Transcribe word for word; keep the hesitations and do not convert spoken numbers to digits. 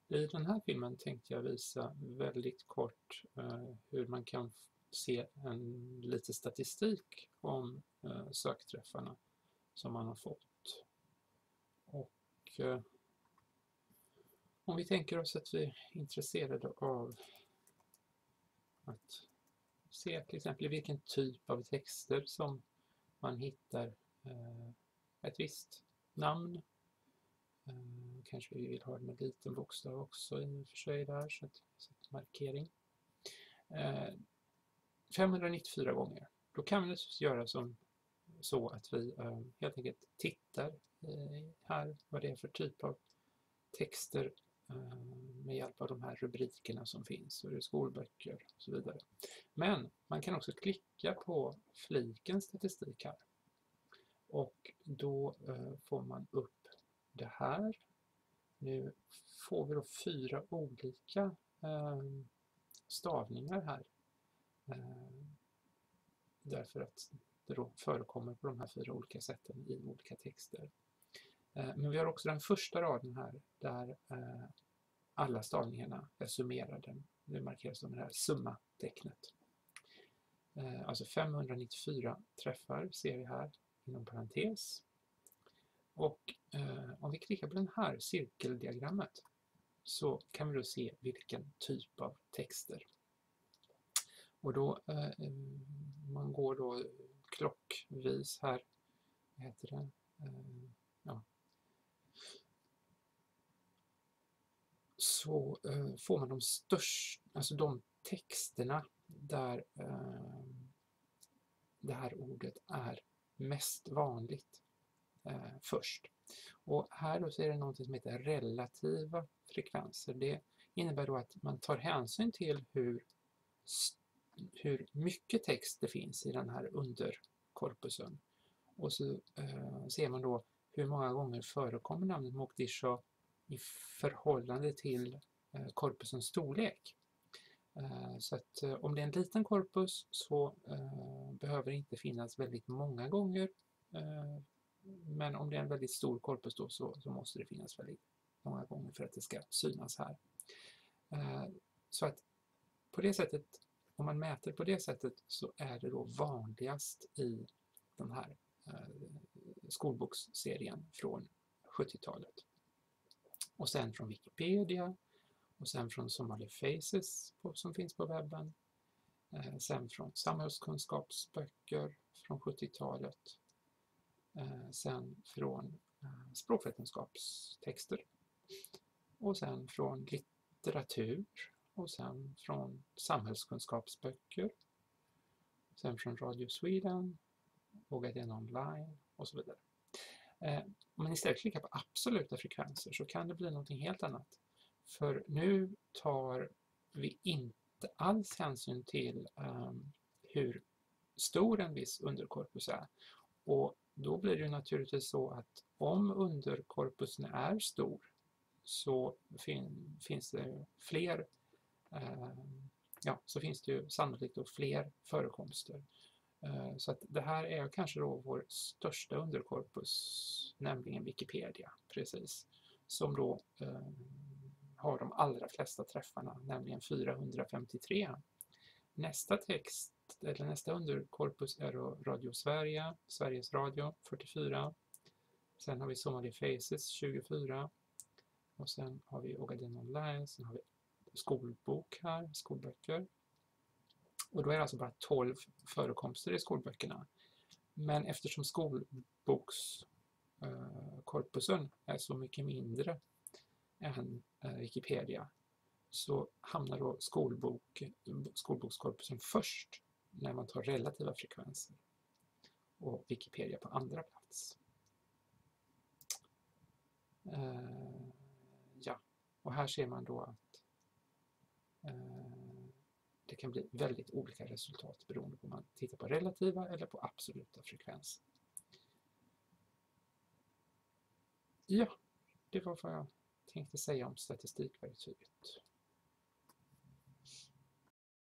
I den här filmen tänkte jag visa väldigt kort eh, hur man kan se en lite statistik om eh, sökträffarna som man har fått. Och eh, om vi tänker oss att vi är intresserade av att se till exempel vilken typ av texter som man hittar eh, ett visst namn. Eh, kanske vi vill ha det med liten bokstav också i och för sig där, så att sätta markering. Eh, femhundranittiofyra gånger. Då kan vi naturligtvis göra som så att vi eh, helt enkelt tittar eh, här vad det är för typ av texter eh, med hjälp av de här rubrikerna som finns, och det är skolböcker och så vidare. Men man kan också klicka på fliken statistik här. Och då eh, får man upp det här. Nu får vi då fyra olika eh, stavningar här. Eh, därför att det då förekommer på de här fyra olika sätten i olika texter. Eh, men vi har också den första raden här där eh, alla stavningarna är summerade. Det markeras som det här summa-tecknet. Eh, alltså femhundranittiofyra träffar ser vi här inom parentes. Och eh, om vi klickar på den här cirkeldiagrammet så kan vi då se vilken typ av texter. Och då, eh, man går då klockvis här, vad heter det? Eh, ja. Så eh, får man de största, alltså de texterna där eh, det här ordet är mest vanligt eh, först. Och här då så är det något som heter relativa frekvenser. Det innebär då att man tar hänsyn till hur, hur mycket text det finns i den här underkorpusen. Och så eh, ser man då hur många gånger förekommer namnet Mogadishu i förhållande till eh, korpusens storlek. Eh, så att eh, om det är en liten korpus så eh, behöver det inte finnas väldigt många gånger. Eh, men om det är en väldigt stor korpus då så, så måste det finnas väldigt många gånger för att det ska synas här. Eh, så att på det sättet, om man mäter på det sättet, så är det då vanligast i den här eh, skolboksserien från sjuttiotalet. Och sen från Wikipedia, och sen från Somali Faces på, som finns på webben. Eh, sen från samhällskunskapsböcker från sjuttiotalet. Eh, sen från eh, språkvetenskapstexter. Och sen från litteratur. Och sen från samhällskunskapsböcker. Sen från Radio Sweden. Ogaden Online och så vidare. Eh, om man istället klickar på absoluta frekvenser så kan det bli någonting helt annat. För nu tar vi inte alls hänsyn till um, hur stor en viss underkorpus är. Och då blir det naturligtvis så att om underkorpusen är stor så fin finns det fler uh, ja, så finns det ju sannolikt då fler förekomster. Uh, så att det här är kanske då vår största underkorpus, nämligen Wikipedia, precis, som då uh, har de allra flesta träffarna, nämligen fyrahundrafemtiotre. Nästa text, eller nästa underkorpus är då Radio Sverige, Sveriges Radio, fyrtiofyra. Sen har vi Somali Faces, tjugofyra. Och sen har vi Ogaden Online, sen har vi skolbok här, skolböcker. Och då är det alltså bara tolv förekomster i skolböckerna. Men eftersom skolbokskorpusen är så mycket mindre än Wikipedia så hamnar då skolbok, skolbokskorpusen först när man tar relativa frekvenser och Wikipedia på andra plats. Uh, ja, och här ser man då att uh, det kan bli väldigt olika resultat beroende på om man tittar på relativa eller på absoluta frekvenser. Ja, det var vad jag tänkte säga om statistikverktyget.